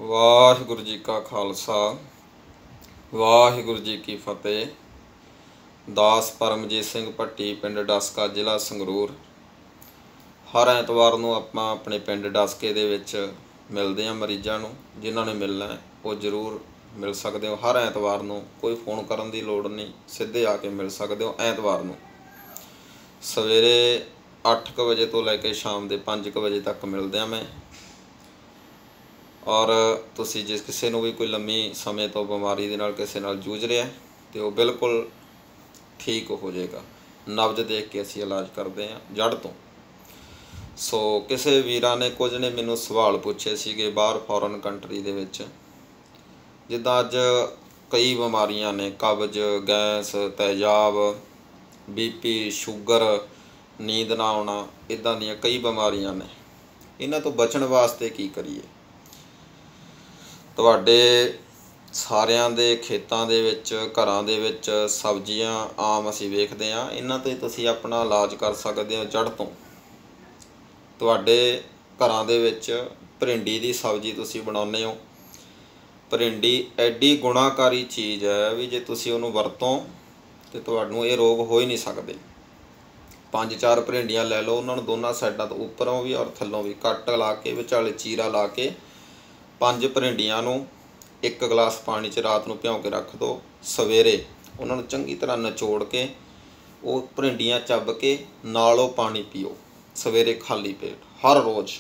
ਵਾਹਿਗੁਰੂ जी का खालसा वाहिगुरू जी की फतेह। दास परमजीत सिंह भट्टी पिंड डस्का ਜ਼ਿਲ੍ਹਾ ਸੰਗਰੂਰ। हर ਐਤਵਾਰ ਨੂੰ ਆਪਾਂ ਆਪਣੇ ਪਿੰਡ ਡਸਕੇ ਦੇ ਵਿੱਚ ਮਿਲਦੇ ਹਾਂ ਮਰੀਜ਼ਾਂ ਨੂੰ। ਜਿਨ੍ਹਾਂ ਨੇ ਮਿਲਣਾ ਹੈ ਉਹ ਜ਼ਰੂਰ ਮਿਲ ਸਕਦੇ ਹੋ। ਹਰ ਐਤਵਾਰ ਨੂੰ ਕੋਈ फ़ोन ਕਰਨ ਦੀ ਲੋੜ ਨਹੀਂ, ਸਿੱਧੇ ਆ ਕੇ ਮਿਲ ਸਕਦੇ ਹੋ। ਐਤਵਾਰ ਨੂੰ ਸਵੇਰੇ 8 ਵਜੇ ਤੋਂ ਲੈ ਕੇ ਸ਼ਾਮ ਦੇ 5 ਵਜੇ ਤੱਕ ਮਿਲਦੇ ਹਾਂ मैं। और तुसी जिस किसी को भी कोई लंबी समय तो बीमारी के नाल किसी नाल जूझ रहा है तो वह बिल्कुल ठीक हो जाएगा। नब्ज देख के असी इलाज करते हैं जड़ तो। सो किसी वीरां ने कुछ ने मैनू सवाल पूछे सीगे बाहर फॉरन कंट्री दे विच, जिद्दां अज कई बीमारियां ने, कब्ज, गैस, तेजाब, BP, शुगर, नींद ना आना, इदां दीयां कई बीमारियां ने। इन्हां तो बचण वास्ते की करिए? ਤੁਹਾਡੇ ਸਾਰਿਆਂ ਦੇ ਖੇਤਾਂ ਦੇ ਵਿੱਚ, ਘਰਾਂ ਦੇ ਵਿੱਚ ਸਬਜ਼ੀਆਂ ਆਮ ਅਸੀਂ ਵੇਖਦੇ ਹਾਂ। ਇਹਨਾਂ ਤੋਂ ਤੁਸੀਂ ਆਪਣਾ ਇਲਾਜ ਕਰ ਸਕਦੇ ਹੋ ਜੜ ਤੋਂ। ਤੁਹਾਡੇ ਘਰਾਂ ਦੇ ਵਿੱਚ ਭਰਿੰਡੀ ਦੀ ਸਬਜ਼ੀ ਤੁਸੀਂ ਬਣਾਉਂਦੇ ਹੋ। ਭਰਿੰਡੀ ਐਡੀ ਗੁਣਾਕਾਰੀ ਚੀਜ਼ ਹੈ ਵੀ ਜੇ ਤੁਸੀਂ ਉਹਨੂੰ ਵਰਤੋਂ ਤਾਂ ਤੁਹਾਨੂੰ ਇਹ ਰੋਗ ਹੋ ਹੀ ਨਹੀਂ ਸਕਦੇ। 5-4 ਭਰਿੰਡੀਆਂ ਲੈ ਲਓ, ਉਹਨਾਂ ਨੂੰ ਦੋਨਾਂ ਸਾਈਡਾਂ ਤੋਂ ਉੱਪਰੋਂ ਵੀ ਔਰ ਥੱਲੋਂ ਵੀ ਕੱਟ ਲਾ ਕੇ ਵਿਚਾਲੇ ਚੀਰਾ ਲਾ ਕੇ 5 ਭਰਿੰਡੀਆਂ ਨੂੰ 1 ਗਲਾਸ ਪਾਣੀ 'ਚ ਰਾਤ ਨੂੰ ਭਿਉਂ ਕੇ ਰੱਖ ਦਿਓ। ਸਵੇਰੇ ਉਹਨਾਂ ਨੂੰ ਚੰਗੀ ਤਰ੍ਹਾਂ ਨਿਚੋੜ ਕੇ ਉਹ ਭਰਿੰਡੀਆਂ ਚੱਬ ਕੇ ਨਾਲ ਉਹ ਪਾਣੀ ਪੀਓ ਸਵੇਰੇ ਖਾਲੀ ਪੇਟ ਹਰ ਰੋਜ਼।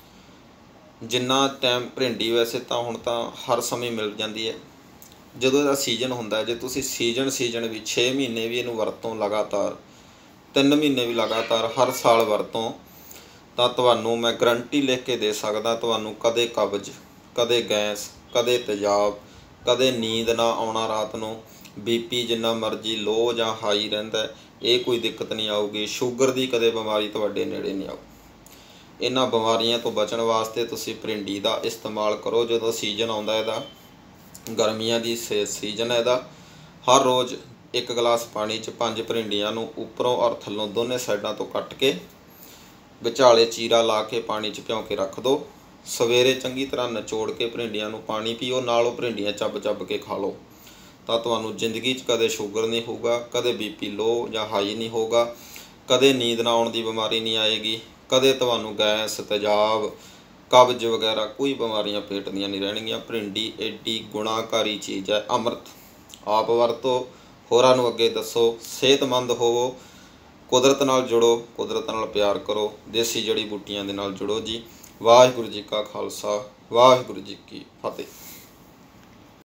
ਜਿੰਨਾ ਟਾਈਮ ਭਰਿੰਡੀ ਵੈਸੇ ਤਾਂ ਹੁਣ ਤਾਂ ਹਰ ਸਮੇਂ ਮਿਲ ਜਾਂਦੀ ਹੈ ਜਦੋਂ ਇਹਦਾ ਸੀਜ਼ਨ ਹੁੰਦਾ। ਜੇ ਤੁਸੀਂ ਸੀਜ਼ਨ ਵੀ 6 ਮਹੀਨੇ ਵੀ ਇਹਨੂੰ ਵਰਤੋਂ ਲਗਾਤਾਰ, 3 ਮਹੀਨੇ ਵੀ ਲਗਾਤਾਰ ਹਰ ਸਾਲ ਵਰਤੋਂ, ਤਾਂ ਤੁਹਾਨੂੰ ਮੈਂ ਗਰੰਟੀ ਲਿਖ ਕੇ ਦੇ ਸਕਦਾ ਤੁਹਾਨੂੰ ਕਦੇ ਕਬਜ਼, ਕਦੇ ਗੈਸ, ਕਦੇ ਤੇਜ਼ਾਬ, ਕਦੇ ਨੀਂਦ ਨਾ ਆਉਣਾ ਰਾਤ ਨੂੰ, BP ਜਿੰਨਾ ਮਰਜ਼ੀ ਲੋ ਜਾਂ ਹਾਈ ਰਹਿੰਦਾ ਇਹ ਕੋਈ ਦਿੱਕਤ ਨਹੀਂ ਆਊਗੀ। ਸ਼ੂਗਰ ਦੀ ਕਦੇ ਬਿਮਾਰੀ ਤੁਹਾਡੇ ਨੇੜੇ ਨਹੀਂ ਆਊ। ਇਹਨਾਂ ਬਿਮਾਰੀਆਂ ਤੋਂ ਬਚਣ ਵਾਸਤੇ ਤੁਸੀਂ ਭਰਿੰਡੀ ਦਾ ਇਸਤੇਮਾਲ ਕਰੋ। ਜਦੋਂ ਸੀਜ਼ਨ ਆਉਂਦਾ ਇਹਦਾ, ਗਰਮੀਆਂ ਦੀ ਸੀਜ਼ਨ ਹੈ ਇਹਦਾ, ਹਰ ਰੋਜ਼ 1 ਗਲਾਸ ਪਾਣੀ 'ਚ 5 ਭਰਿੰਡੀਆਂ ਨੂੰ ਉੱਪਰੋਂ ਔਰ ਥੱਲੋਂ ਦੋਨੇ ਸਾਈਡਾਂ ਤੋਂ ਕੱਟ ਕੇ ਵਿਚਾਲੇ ਚੀਰਾ ਲਾ ਕੇ ਪਾਣੀ 'ਚ ਭਿਉਂ ਕੇ ਰੱਖ ਦਿਓ। ਸਵੇਰੇ ਚੰਗੀ ਤਰ੍ਹਾਂ ਨਿਚੋੜ ਕੇ ਭਰਿੰਡੀਆਂ ਨੂੰ ਪਾਣੀ ਪੀਓ, ਨਾਲ ਉਹ ਭਰਿੰਡੀਆਂ ਚੱਬ ਕੇ ਖਾ ਲਓ, ਤਾਂ ਤੁਹਾਨੂੰ ਜ਼ਿੰਦਗੀ 'ਚ ਕਦੇ ਸ਼ੂਗਰ ਨਹੀਂ ਹੋਊਗਾ, ਕਦੇ BP ਲੋ ਜਾਂ ਹਾਈ ਨਹੀਂ ਹੋਊਗਾ, ਕਦੇ ਨੀਂਦ ਨਾ ਆਉਣ ਦੀ ਬਿਮਾਰੀ ਨਹੀਂ ਆਏਗੀ, ਕਦੇ ਤੁਹਾਨੂੰ ਗੈਸ, ਤੇਜ਼ਾਬ, ਕਬਜ਼ ਵਗੈਰਾ ਕੋਈ ਬਿਮਾਰੀਆਂ ਪੇਟ ਦੀਆਂ ਨਹੀਂ ਰਹਿਣਗੀਆਂ। ਭਰਿੰਡੀ ਐਡੀ ਗੁਣਾਕਾਰੀ ਚੀਜ਼ ਹੈ, ਅੰਮ੍ਰਿਤ। ਆਪ ਵਰਤੋ, ਹੋਰਾਂ ਨੂੰ ਅੱਗੇ ਦੱਸੋ। ਸਿਹਤਮੰਦ ਹੋਵੋ, ਕੁਦਰਤ ਨਾਲ ਜੁੜੋ, ਕੁਦਰਤ ਨਾਲ ਪਿਆਰ ਕਰੋ, ਦੇਸੀ ਜੜੀ ਬੂਟੀਆਂ ਦੇ ਨਾਲ ਜੁੜੋ ਜੀ। ਵਾਹਿਗੁਰੂ ਜੀ ਕਾ ਖਾਲਸਾ, ਵਾਹਿਗੁਰੂ ਜੀ ਕੀ ਫਤਿਹ।